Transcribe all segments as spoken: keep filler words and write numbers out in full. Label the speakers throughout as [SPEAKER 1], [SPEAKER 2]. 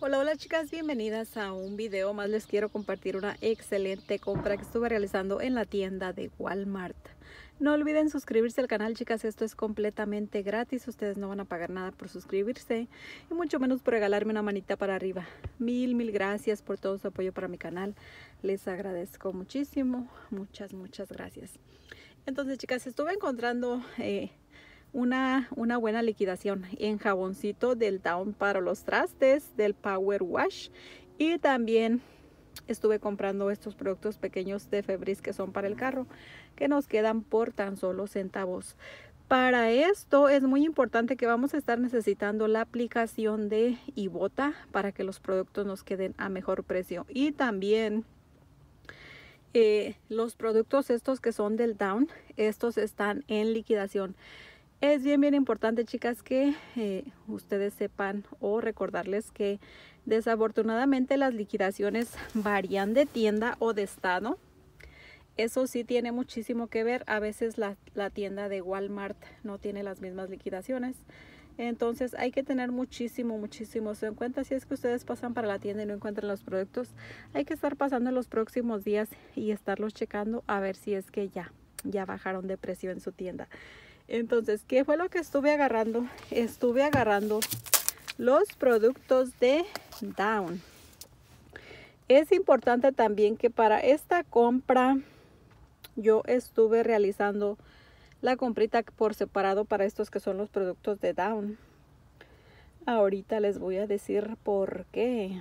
[SPEAKER 1] Hola, hola chicas, bienvenidas a un video más. Les quiero compartir una excelente compra que estuve realizando en la tienda de Walmart. No olviden suscribirse al canal, chicas, esto es completamente gratis. Ustedes no van a pagar nada por suscribirse y mucho menos por regalarme una manita para arriba. Mil, mil gracias por todo su apoyo para mi canal. Les agradezco muchísimo, muchas, muchas gracias. Entonces, chicas, estuve encontrando... Eh, Una, una buena liquidación en jaboncito del Dawn para los trastes, del Power Wash, y también estuve comprando estos productos pequeños de Febreze que son para el carro, que nos quedan por tan solo centavos. Para esto es muy importante que vamos a estar necesitando la aplicación de Ibotta para que los productos nos queden a mejor precio, y también eh, los productos estos que son del Dawn, estos están en liquidación. Es bien bien importante, chicas, que eh, ustedes sepan o recordarles que desafortunadamente las liquidaciones varían de tienda o de estado. Eso sí tiene muchísimo que ver. A veces la, la tienda de Walmart no tiene las mismas liquidaciones. Entonces hay que tener muchísimo, muchísimo eso en cuenta. Si es que ustedes pasan para la tienda y no encuentran los productos, hay que estar pasando en los próximos días y estarlos checando a ver si es que ya, ya bajaron de precio en su tienda. Entonces, ¿qué fue lo que estuve agarrando? Estuve agarrando los productos de Dawn. Es importante también que para esta compra yo estuve realizando la comprita por separado para estos que son los productos de Dawn. Ahorita les voy a decir por qué.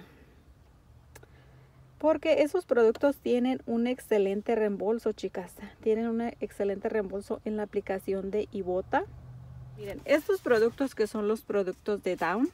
[SPEAKER 1] Porque esos productos tienen un excelente reembolso, chicas. Tienen un excelente reembolso en la aplicación de Ibotta. Miren, estos productos que son los productos de Dawn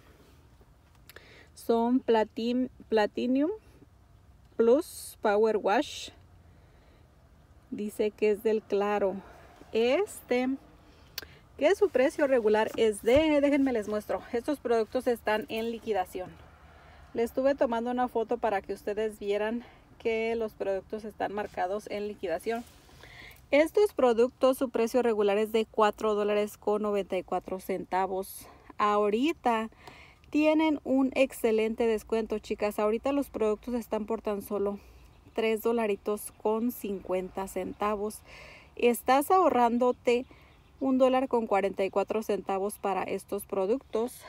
[SPEAKER 1] son Platin Platinum Plus Power Wash. Dice que es del Claro. Este, que su precio regular es de... Déjenme les muestro. Estos productos están en liquidación. Le estuve tomando una foto para que ustedes vieran que los productos están marcados en liquidación. Estos productos, su precio regular es de cuatro dólares con noventa y cuatro centavos. Ahorita tienen un excelente descuento, chicas. Ahorita los productos están por tan solo tres dolaritos con cincuenta centavos. Estás ahorrándote un dólar con cuarenta y cuatro centavos para estos productos.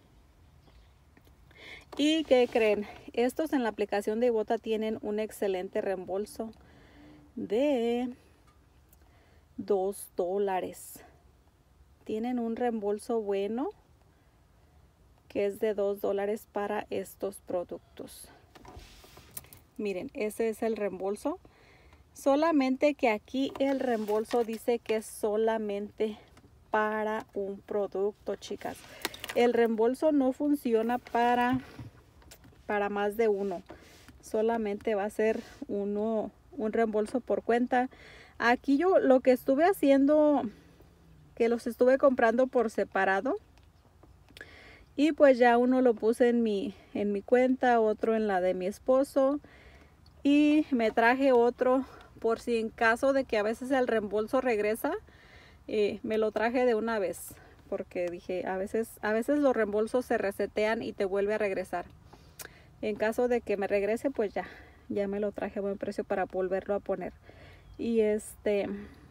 [SPEAKER 1] ¿Y qué creen? Estos en la aplicación de Ibotta tienen un excelente reembolso de dos dólares. Tienen un reembolso bueno que es de dos dólares para estos productos. Miren, ese es el reembolso. Solamente que aquí el reembolso dice que es solamente para un producto, chicas. El reembolso no funciona para, para más de uno. Solamente va a ser uno, un reembolso por cuenta. Aquí yo lo que estuve haciendo, que los estuve comprando por separado. Y pues ya uno lo puse en mi, en mi cuenta, otro en la de mi esposo. Y me traje otro por si en caso de que a veces el reembolso regresa, eh, me lo traje de una vez. Porque dije, a veces, a veces los reembolsos se resetean y te vuelve a regresar. En caso de que me regrese, pues ya, ya me lo traje a buen precio para volverlo a poner. Y este,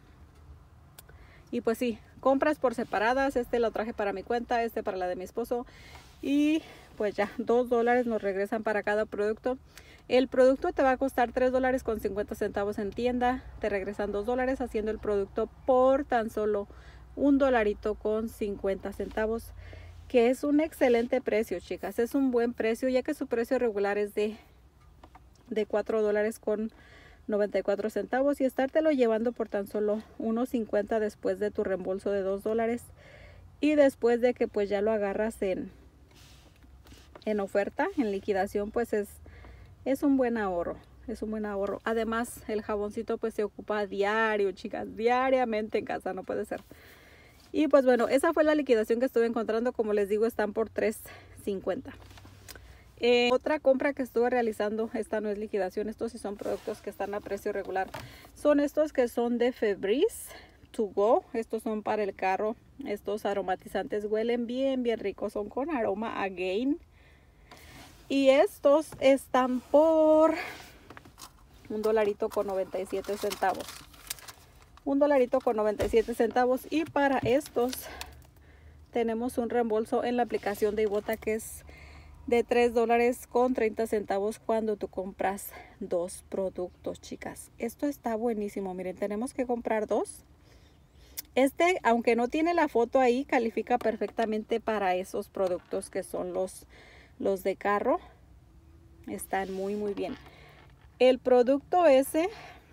[SPEAKER 1] y pues sí, compras por separadas. Este lo traje para mi cuenta, este para la de mi esposo. Y pues ya, dos dólares nos regresan para cada producto. El producto te va a costar tres dólares con cincuenta centavos en tienda. Te regresan dos dólares haciendo el producto por tan solo un dolarito con cincuenta centavos, que es un excelente precio, chicas. Es un buen precio, ya que su precio regular es de, de cuatro dólares con noventa y cuatro centavos, y estártelo llevando por tan solo uno cincuenta después de tu reembolso de dos dólares, y después de que pues ya lo agarras en, en oferta, en liquidación, pues es, es un buen ahorro. Es un buen ahorro. Además, el jaboncito pues se ocupa a diario, chicas, diariamente en casa, no puede ser. Y pues bueno, esa fue la liquidación que estuve encontrando. Como les digo, están por tres cincuenta. Eh, otra compra que estuve realizando, esta no es liquidación, estos sí son productos que están a precio regular. Son estos que son de Febreze to go. Estos son para el carro. Estos aromatizantes huelen bien, bien ricos. Son con aroma Again. Y estos están por un dolarito con noventa y siete centavos. Un dolarito con noventa y siete centavos. Y para estos tenemos un reembolso en la aplicación de Ibotta que es de tres dólares con treinta centavos cuando tú compras dos productos, chicas. Esto está buenísimo. Miren, tenemos que comprar dos. Este, aunque no tiene la foto ahí, califica perfectamente para esos productos que son los, los de carro. Están muy, muy bien. El producto ese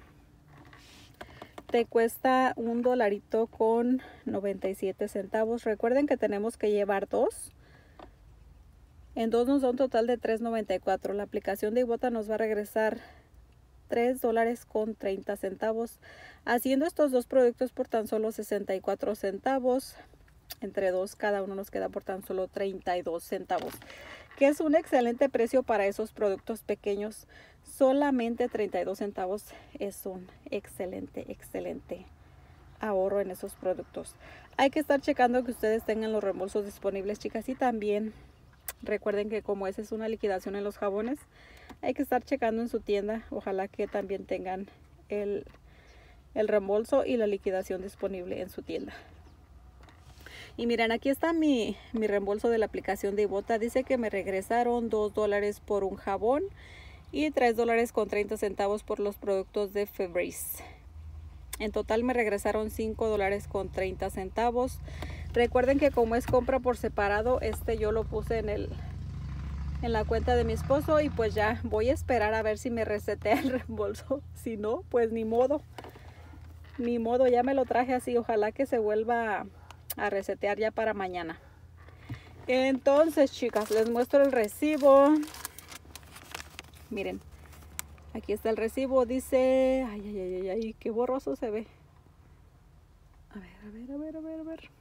[SPEAKER 1] te cuesta un dolarito con noventa y siete centavos. Recuerden que tenemos que llevar dos. En dos nos da un total de tres noventa y cuatro. La aplicación de Ibotta nos va a regresar tres dólares con treinta centavos. Haciendo estos dos productos por tan solo sesenta y cuatro centavos. Entre dos cada uno nos queda por tan solo treinta y dos centavos. Que es un excelente precio para esos productos pequeños. Solamente treinta y dos centavos es un excelente, excelente ahorro en esos productos. Hay que estar checando que ustedes tengan los reembolsos disponibles, chicas. Y también recuerden que como esa es una liquidación en los jabones, hay que estar checando en su tienda. Ojalá que también tengan el, el reembolso y la liquidación disponible en su tienda. Y miren, aquí está mi, mi reembolso de la aplicación de Ibotta. Dice que me regresaron dos dólares por un jabón y tres dólares con treinta centavos por los productos de Febreze. En total me regresaron cinco dólares con treinta centavos. Recuerden que como es compra por separado, este yo lo puse en, el, en la cuenta de mi esposo. Y pues ya voy a esperar a ver si me resetea el reembolso. Si no, pues ni modo. Ni modo, ya me lo traje así. Ojalá que se vuelva a, a resetear ya para mañana. Entonces, chicas, les muestro el recibo. Miren, aquí está el recibo. Dice, ay, ay, ay, ay, qué borroso se ve. A ver, a ver, a ver, a ver, a ver.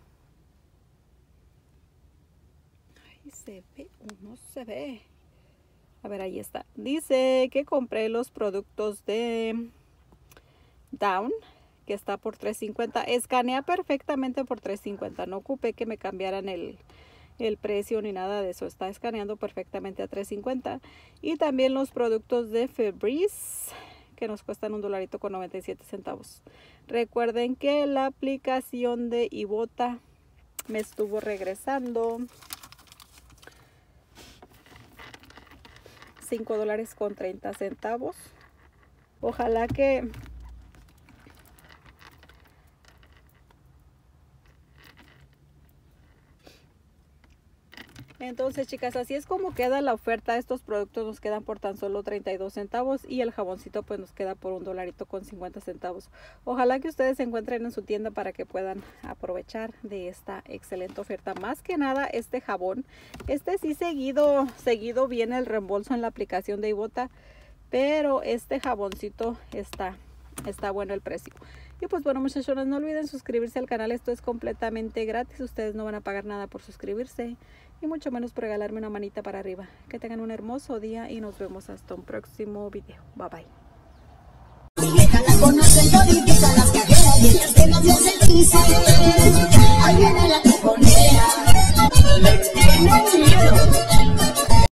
[SPEAKER 1] Ay, se ve o no se ve. A ver, ahí está. Dice que compré los productos de Down, que está por tres cincuenta. Escanea perfectamente por tres cincuenta. No ocupé que me cambiaran el... el precio ni nada de eso. Está escaneando perfectamente a tres cincuenta. Y también los productos de Febreze, que nos cuestan un dolarito con noventa y siete centavos. Recuerden que la aplicación de Ibotta me estuvo regresando cinco dólares con treinta centavos. Ojalá que entonces, chicas, así es como queda la oferta. Estos productos nos quedan por tan solo treinta y dos centavos y el jaboncito pues nos queda por un dolarito con cincuenta centavos. Ojalá que ustedes se encuentren en su tienda para que puedan aprovechar de esta excelente oferta. Más que nada este jabón. Este sí seguido, seguido viene el reembolso en la aplicación de Ibotta, pero este jaboncito está, está bueno el precio. Y pues bueno, muchachones, no olviden suscribirse al canal. Esto es completamente gratis. Ustedes no van a pagar nada por suscribirse y mucho menos por regalarme una manita para arriba. Que tengan un hermoso día y nos vemos hasta un próximo video. Bye bye. Ahí viene la